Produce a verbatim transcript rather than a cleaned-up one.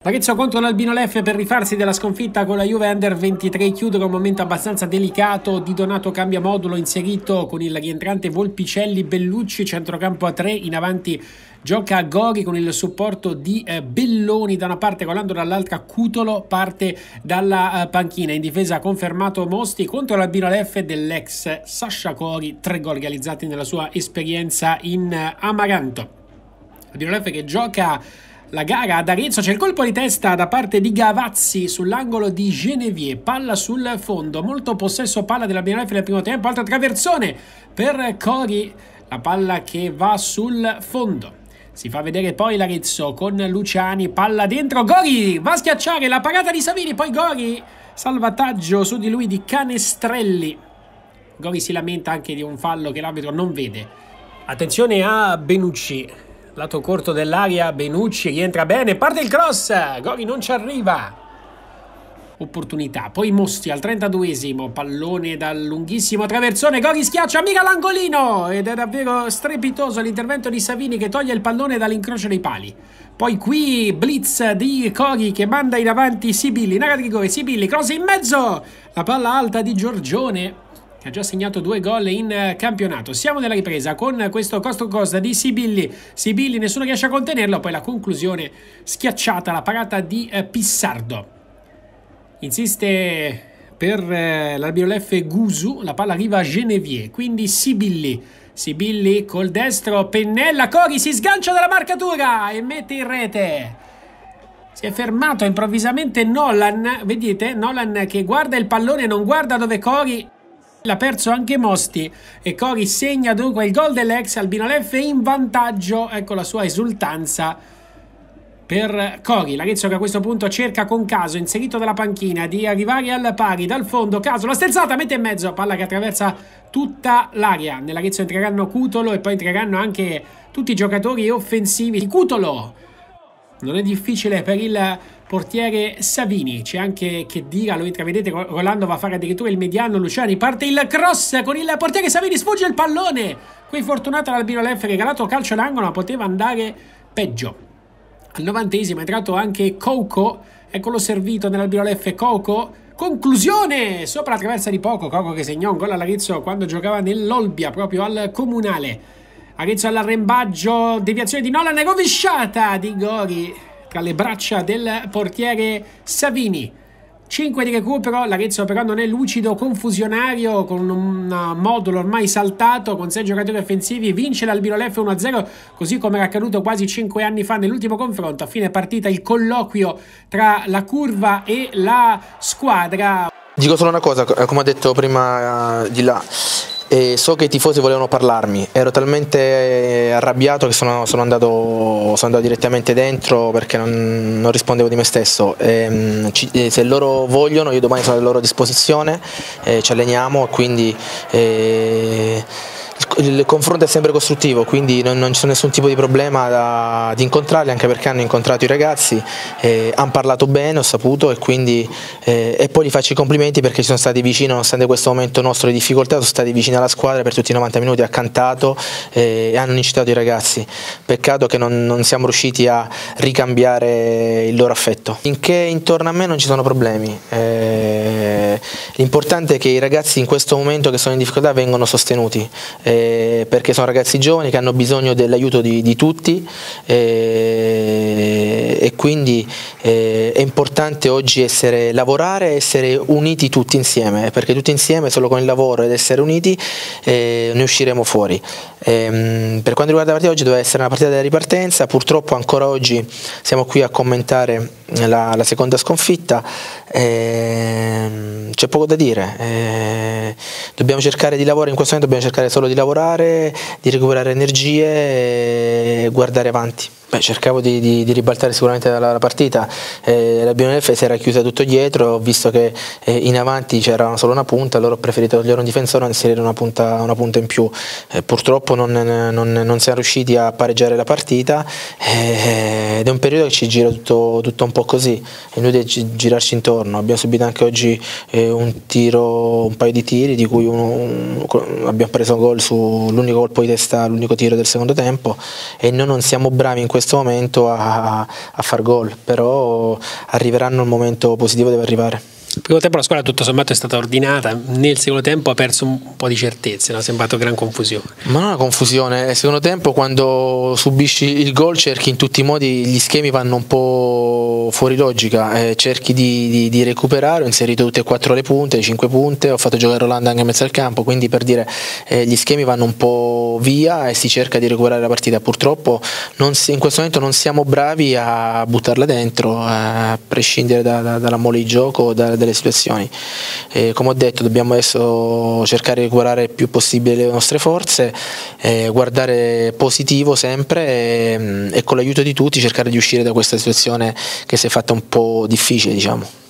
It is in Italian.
L'Arezzo contro l'Albino Leffe per rifarsi della sconfitta con la Juve Under ventitré, chiude con un momento abbastanza delicato. Di Donato cambia modulo, inserito con il rientrante Volpicelli. Bellucci, centrocampo a tre, in avanti gioca Gori con il supporto di eh, Belloni da una parte, Rolando dall'altra. Cutolo parte dalla eh, panchina. In difesa confermato Mosti contro l'Albino Leffe dell'ex Sasha Cori, tre gol realizzati nella sua esperienza in eh, Amaranto. L'Albino Leffe che gioca la gara ad Arezzo, c'è il colpo di testa da parte di Gavazzi sull'angolo di Genevieve, palla sul fondo, molto possesso palla dell'Albino Leffe nel primo tempo, altra traversone per Cori, la palla che va sul fondo. Si fa vedere poi l'Arezzo con Luciani, palla dentro, Gori va a schiacciare la parata di Savini, poi Gori, salvataggio su di lui di Canestrelli. Gori si lamenta anche di un fallo che l'arbitro non vede. Attenzione a Benucci, lato corto dell'area, Benucci rientra bene, parte il cross, Gori non ci arriva, opportunità, poi Mosti al trentaduesimo, pallone dal lunghissimo traversone, Gori schiaccia, mira l'angolino ed è davvero strepitoso l'intervento di Savini che toglie il pallone dall'incrocio dei pali. Poi qui blitz di Cori che manda in avanti Sibilli, in area di rigore, Sibilli, cross in mezzo, la palla alta di Giorgione che ha già segnato due gol in campionato. Siamo nella ripresa con questo costo costa di Sibilli. Sibilli, nessuno riesce a contenerlo. Poi la conclusione schiacciata, la parata di eh, Pissardo. Insiste per eh, l'Albino Leffe Gusu. La palla arriva a Genevieve. Quindi Sibilli. Sibilli col destro. Pennella. Cori si sgancia dalla marcatura e mette in rete. Si è fermato improvvisamente Nolan. Vedete? Nolan che guarda il pallone, non guarda dove Cori. L'ha perso anche Mosti e Cori segna dunque il gol dell'ex Albino Leffe in vantaggio. Ecco la sua esultanza per Cori. L'Arezzo che a questo punto cerca con Caso, inserito dalla panchina, di arrivare al pari dal fondo. Caso, la sterzata, mette in mezzo, palla che attraversa tutta l'area. Nell'Arezzo entreranno Cutolo e poi entreranno anche tutti i giocatori offensivi. Cutolo non è difficile per il portiere Savini, c'è anche Chedira, lo intravedete, Rolando va a fare addirittura il mediano, Luciani parte il cross con il portiere Savini, sfugge il pallone, qui fortunato l'Albino Leffe, regalato calcio d'angolo, ma poteva andare peggio. Al novantesimo è entrato anche Coco, eccolo servito nell'Albino Leffe, Coco, conclusione sopra la traversa di Poco, Coco che segnò un gol all'Arezzo quando giocava nell'Olbia, proprio al Comunale. Arezzo all'arrembaggio, deviazione di Nolan, rovesciata di Gori tra le braccia del portiere Savini. cinque di recupero, l'Arezzo però non è lucido, confusionario, con un modulo ormai saltato, con sei giocatori offensivi, vince l'Albino Leffe uno a zero, così come era accaduto quasi cinque anni fa nell'ultimo confronto. A fine partita il colloquio tra la curva e la squadra. Dico solo una cosa, come ho detto prima uh, di là. E so che i tifosi volevano parlarmi, ero talmente arrabbiato che sono, sono, andato, sono andato direttamente dentro perché non, non rispondevo di me stesso. E, ci, se loro vogliono, io domani sono a loro disposizione, eh, ci alleniamo, quindi eh, il, il confronto è sempre costruttivo, quindi non, non c'è nessun tipo di problema da, di incontrarli, anche perché hanno incontrato i ragazzi, eh, hanno parlato bene, ho saputo, e quindi eh, e poi gli faccio i complimenti perché ci sono stati vicino, nonostante questo momento nostro di difficoltà, sono stati vicini alla squadra per tutti i novanta minuti, ha cantato eh, e hanno incitato i ragazzi. Peccato che non, non siamo riusciti a ricambiare il loro affetto. Finché intorno a me non ci sono problemi, eh, l'importante è che i ragazzi in questo momento che sono in difficoltà vengono sostenuti, eh, perché sono ragazzi giovani che hanno bisogno dell'aiuto di, di tutti, eh, e quindi eh, è importante oggi essere, lavorare e essere uniti tutti insieme, perché tutti insieme, solo con il lavoro ed essere uniti, eh, ne usciremo fuori. Eh, per quanto riguarda la partita, oggi doveva essere una partita della ripartenza, purtroppo ancora oggi siamo qui a commentare la, la seconda sconfitta, eh, c'è poco da dire, eh, dobbiamo cercare di lavorare, in questo momento dobbiamo cercare solo di lavorare, di recuperare energie e guardare avanti. Beh, cercavo di, di, di ribaltare sicuramente la, la partita, eh, la B N F si era chiusa tutto dietro, ho visto che eh, in avanti c'era solo una punta, allora ho preferito togliere un difensore e inserire una punta, una punta in più. Eh, purtroppo non, non, non siamo riusciti a pareggiare la partita, eh, ed è un periodo che ci gira tutto, tutto un po' così, è inutile girarci intorno. Abbiamo subito anche oggi eh, un tiro, un paio di tiri, di cui uno, un, abbiamo preso gol sull'unico colpo di testa, l'unico tiro del secondo tempo, e noi non siamo bravi in questo questo momento a, a far gol, però arriveranno il momento positivo, deve arrivare. Il primo tempo la squadra tutto sommato è stata ordinata, nel secondo tempo ha perso un po' di certezze, non è sembrato gran confusione. Ma non è una confusione, nel secondo tempo quando subisci il gol cerchi in tutti i modi, gli schemi vanno un po' fuori logica, eh, cerchi di, di, di recuperare, ho inserito tutte e quattro le punte, le cinque punte, ho fatto giocare Rolanda anche in mezzo al campo, quindi per dire eh, gli schemi vanno un po' via e si cerca di recuperare la partita. Purtroppo non si, in questo momento non siamo bravi a buttarla dentro, a prescindere da, da, dalla mole di gioco, da, delle situazioni. Eh, come ho detto, dobbiamo adesso cercare di recuperare il più possibile le nostre forze, eh, guardare positivo sempre e, e con l'aiuto di tutti cercare di uscire da questa situazione che si è fatta un po' difficile, diciamo.